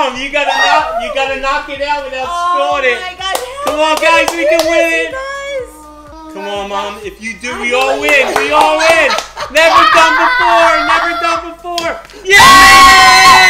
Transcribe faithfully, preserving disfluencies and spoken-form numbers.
Mom, you gotta knock, you gotta knock it out without Oh spilling it. my God! Come on, guys, we can win it. Guys. Come on, Mom. If you do, we all win. We all win. Never done before. Never done before. Yeah!